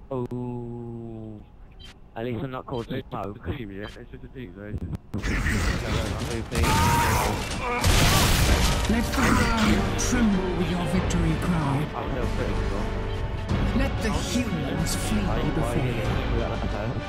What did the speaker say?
Oh, at least I'm not causing smoke. It's just a thing, right? Let the ground tremble with your victory cry. I'm no critical. Let the humans flee before you.